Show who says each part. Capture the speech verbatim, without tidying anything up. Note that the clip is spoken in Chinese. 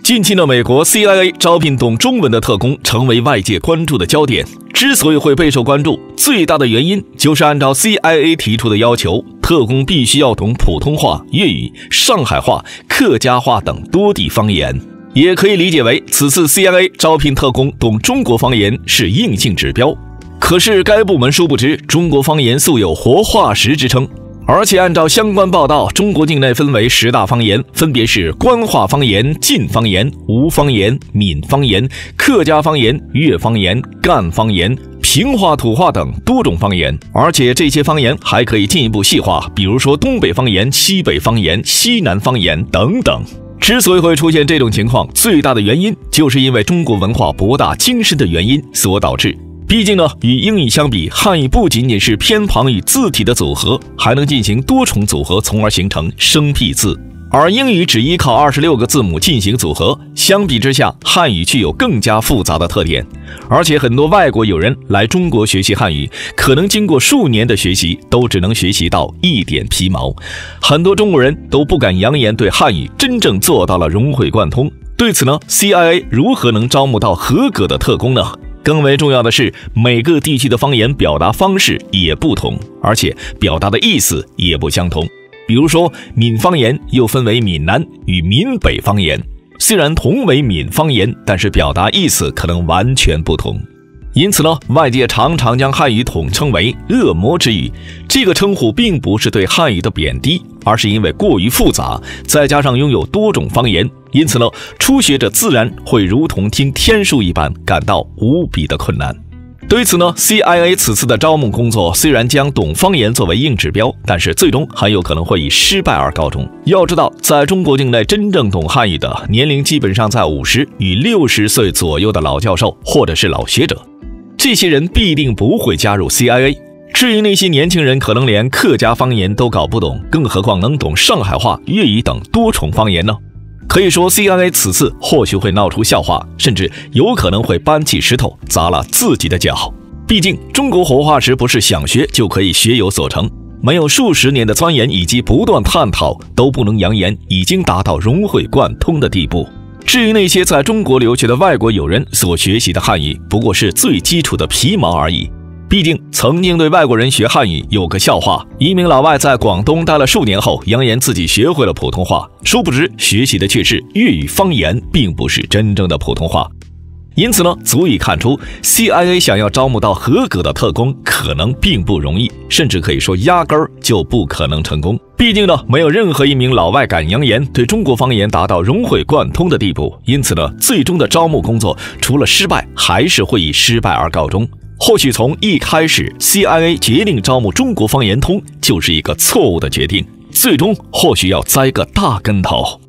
Speaker 1: 近期的美国 C I A 招聘懂中文的特工成为外界关注的焦点。之所以会备受关注，最大的原因就是按照 C I A 提出的要求，特工必须要懂普通话、粤语、上海话、客家话等多地方言。也可以理解为，此次 C I A 招聘特工懂中国方言是硬性指标。可是该部门殊不知，中国方言素有活化石之称。而且按照相关报道，中国境内分为十大方言，分别是官话方言、晋方言、吴方言、闽方言、客家方言、粤方言、赣方言、平话、土话等多种方言。而且这些方言还可以进一步细化，比如说东北方言、西北方言、西南方言等等。之所以会出现这种情况，最大的原因就是因为中国文化博大精深的原因所导致。毕竟呢，与英语相比，汉语不仅仅是偏旁与字体的组合，还能进行多重组合，从而形成生僻字。而英语只依靠二十六个字母进行组合，相比之下，汉语具有更加复杂的特点。而且很多外国友人来中国学习汉语，可能经过数年的学习，都只能学习到一点皮毛。很多中国人都不敢扬言对汉语真正做到了融会贯通。对此呢 ，C I A 如何能招募到合格的特工呢？更为重要的是，每个地区的方言表达方式也不同，而且表达的意思也不相同。比如说，闽方言又分为闽南与闽北方言，虽然同为闽方言，但是表达意思可能完全不同。因此呢，外界常常将汉语统称为恶魔之语。这个称呼并不是对汉语的贬低，而是因为过于复杂，再加上拥有多种方言，因此呢，初学者自然会如同听天书一般，感到无比的困难。对此呢 ，C I A 此次的招募工作虽然将懂方言作为硬指标，但是最终很有可能会以失败而告终。要知道，在中国境内真正懂汉语的年龄基本上在五十与六十岁左右的老教授或者是老学者，这些人必定不会加入 C I A。至于那些年轻人可能连客家方言都搞不懂，更何况能懂上海话、粤语等多重方言呢？可以说 C I A 此次或许会闹出笑话，甚至有可能会搬起石头砸了自己的脚。毕竟中国活化石不是想学就可以学有所成，没有数十年的钻研以及不断探讨，都不能扬言已经达到融会贯通的地步。至于那些在中国留学的外国友人所学习的汉语，不过是最基础的皮毛而已。毕竟曾经对外国人学汉语有个笑话，一名老外在广东待了数年后，扬言自己学会了普通话，殊不知学习的却是粤语方言，并不是真正的普通话。因此呢，足以看出 C I A 想要招募到合格的特工，可能并不容易，甚至可以说压根儿就不可能成功。毕竟呢，没有任何一名老外敢扬言对中国方言达到融会贯通的地步。因此呢，最终的招募工作除了失败，还是会以失败而告终。或许从一开始 C I A 决定招募中国方言通就是一个错误的决定，最终或许要栽个大跟头。